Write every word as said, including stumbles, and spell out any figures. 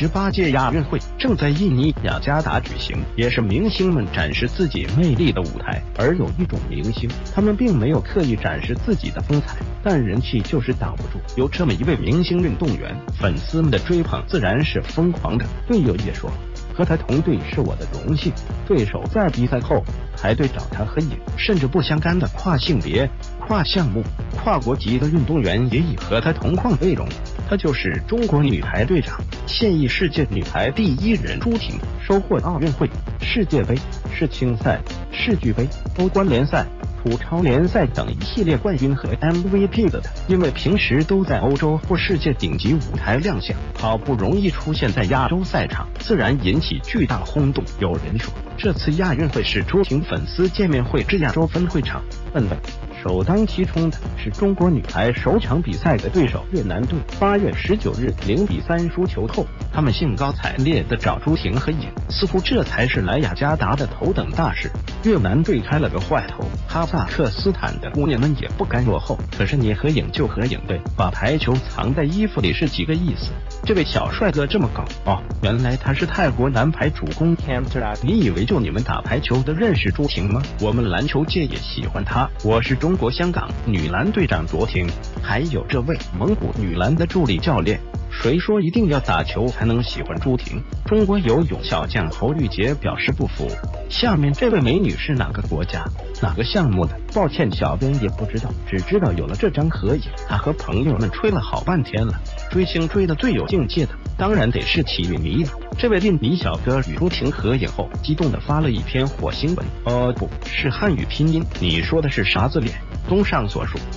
十八届亚运会正在印尼雅加达举行，也是明星们展示自己魅力的舞台。而有一种明星，他们并没有刻意展示自己的风采，但人气就是挡不住。有这么一位明星运动员，粉丝们的追捧自然是疯狂的。队友也说，和他同队是我的荣幸。对手在比赛后排队找他合影，甚至不相干的跨性别、跨项目、跨国籍的运动员也以和他同框为荣。她就是中国女排队长，现役世界女排第一人朱婷，收获奥运会、世界杯、世青赛、世俱杯、欧冠联赛、土超联赛等一系列冠军和 M V P 的她，因为平时都在欧洲或世界顶级舞台亮相，好不容易出现在亚洲赛场，自然引起巨大轰动。有人说，这次亚运会是朱婷粉丝见面会之亚洲分会场。问问首当其冲的是中国女排首场比赛的对手越南队。八月十九日零比三输球后，他们兴高采烈地找朱婷合影，似乎这才是来雅加达的头等大事。越南队开了个坏头，哈萨克斯坦的姑娘们也不甘落后，可是你合影就合影呗，把排球藏在衣服里是几个意思？这位小帅哥这么搞哦，原来他是泰国男排主攻 Camter。 你以为就你们打排球的认识朱婷吗？我们篮球界也喜欢她。我是中国香港女篮队长卓婷，还有这位蒙古女篮的助理教练。谁说一定要打球才能喜欢朱婷？中国游泳小将侯玉洁表示不服。下面这位美女是哪个国家哪个项目的？抱歉，小编也不知道，只知道有了这张合影，她和朋友们吹了好半天了。追星追的最有境界的当然得是体育迷了。这位印尼小哥与朱婷合影后，激动地发了一篇火星文，哦不是汉语拼音，你说的是啥字脸？综上所述，